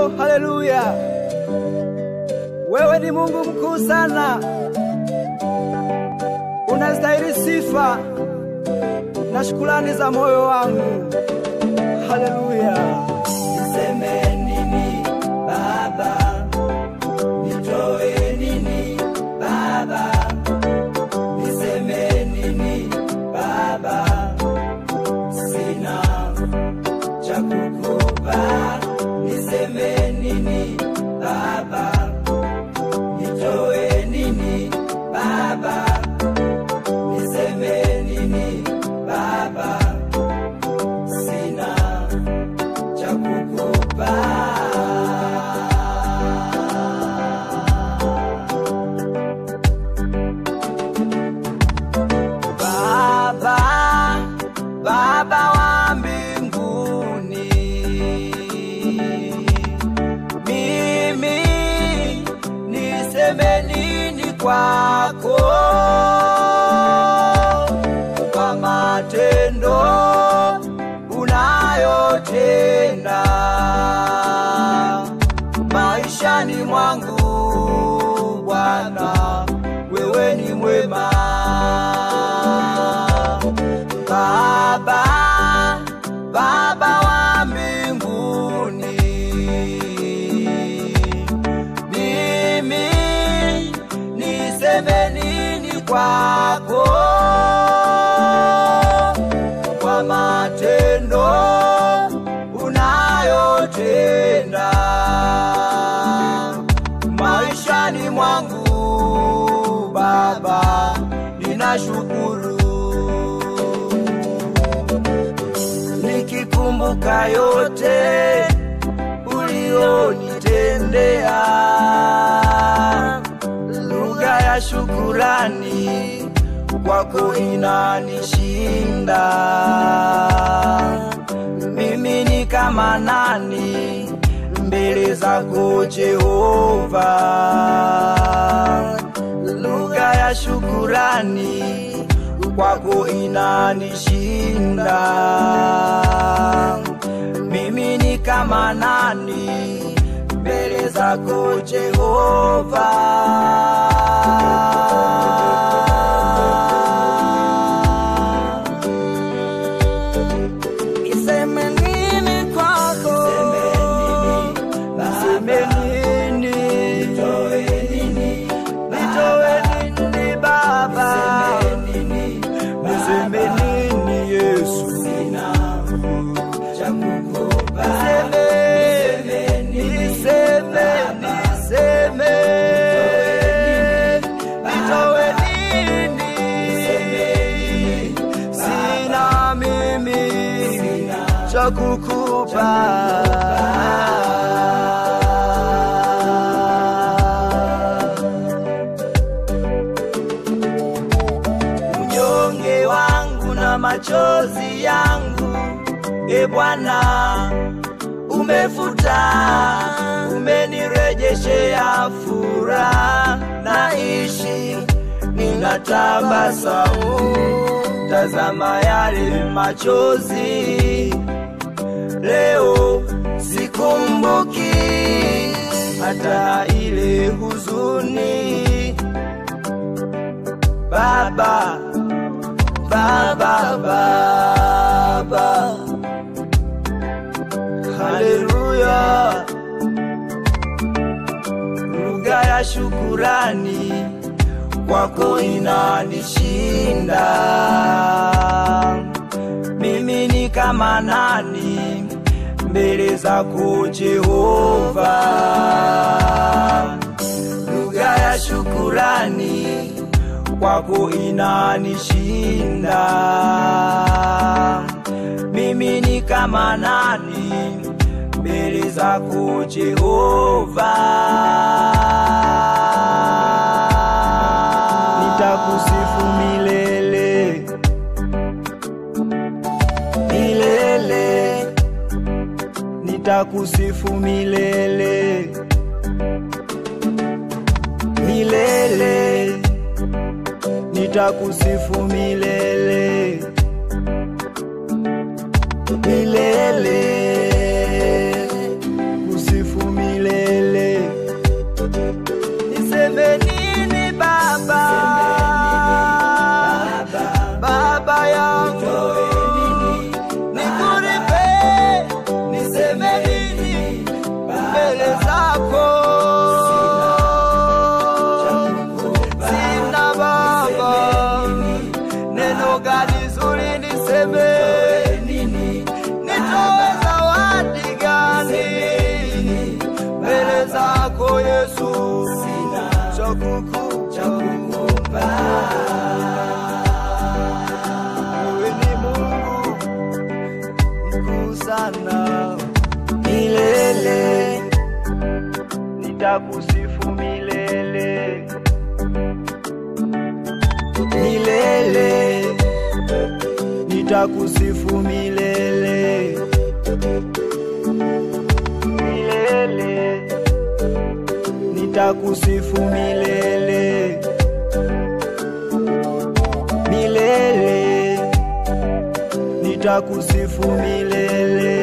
haleluya. Wewe ni Mungu mkuu sana, unastahili sifa na shukrani za moyo wangu. Haleluya. Niseme nini Baba, nitoe nini Baba, niseme nini Baba, sina cha kukupa. Niseme nini Baba, nitoe nini Baba, niseme nini Baba, sina cha kukupa. Baba, Baba wa mbinguni, mimi niseme nini kwako, kwa matendo unayotenda maishani mwangu. Bwana, wewe ni mwema. Baba, Baba wa mbinguni, mimi niseme nini kwako, kwa matendo unayotenda maishani mwangu. Baba, ninashukuru. Nikikumbuka yote ulionitendea, lugha ya shukurani kwako inanishinda. Mimi ni kama nani mbele zako Jehova? Lugha ya shukurani kwako inanishinda. Mimi ni kama nani mbele zako Jehova? Niseme nini kwako? Niseme nini? Nitoe nini? Nitoe nini Baba? Niseme nini Yesu? Sina cha kukupa. Niseme nitoe nini? Sina mimi cha kukupa. Unyonge wangu na machozi yangu, e Bwana, umefuta, umenirejeshea furaha, naishi ninatabasamu. Tazama yale machozi, leo sikumbuki hata ile huzuni. Baba, Baba, Baba, haleluya. Lugha ya shukurani kwako inanishinda. Mimi ni kama nani mbele zako Jehova? Lugha ya shukurani kwako inanishinda. Mimi ni kama nani mbele zako Jehova? Nitakusifu milele milele, nitakusifu milele milele, nitakusifu milele milele, kusifu milele. Niseme nini Baba, Baba yangu, nikuripe, niseme nini mbele zako? Sina Baba, neno gani zuri niseme, nitoe zawadi gani mbele zako Yesu? Chakukupa wewe ni Mungu mkuu sana. Milele nitakusifu milele. Milele nitakusifu milele. Milele nitakusifu milele. Milele nitakusifu milele.